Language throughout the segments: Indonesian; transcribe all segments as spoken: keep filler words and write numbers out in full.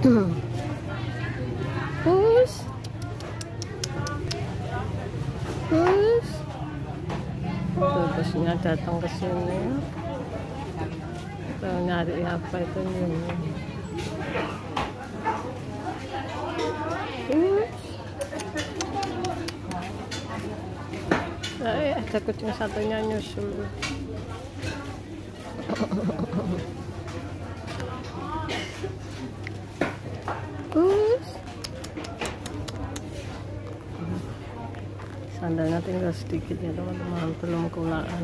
Pus. Pus. Tuh, busnya datang ke sini. Tuh, nyari apa itu ini. Pus. Nah, eh, ada kucing satunya nyusul. Pus. Sandalnya tinggal sedikit ya teman-teman, belum kulaan.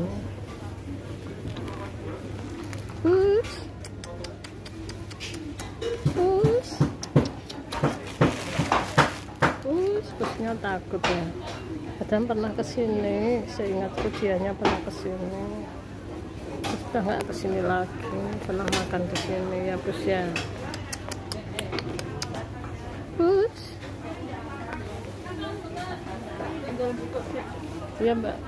Pus. Pus. Pus. Pusnya takut ya. Adam pernah kesini, seingatku dianya pernah kesini. Sudah nggak kesini lagi, pernah makan di sini ya Pus ya. Pus. Iya Mbak.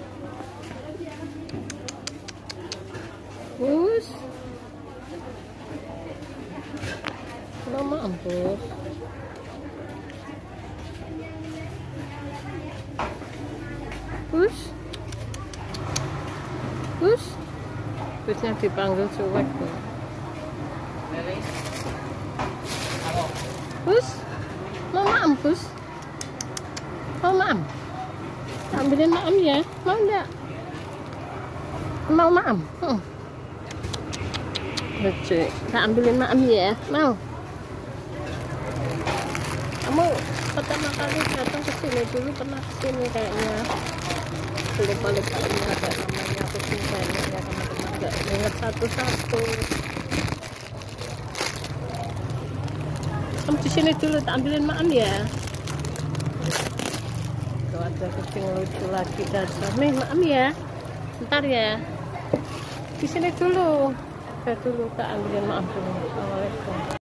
Pus. Lama ampun. Pus. Pus. Pusnya dipanggil cuek. Pus. Mau maam Pus. Mau maam. Ambilin maam ya. Mau enggak? Mau maam. Hmm. Lucu. Tak ambilin maam ya. Mau. Kamu pertama kali datang ke sini dulu pernah ke sini kayaknya. Lupa-lupa ini ada namanya kucing banyak ya teman-teman, nggak ingat satu-satu. Kamu di sini dulu, tak ambilin maam ya. Tuh ada kucing lucu lagi datang. Nih maam ya, bentar ya. Di sini dulu, saya dulu tak ambilin maam dulu. Assalamualaikum.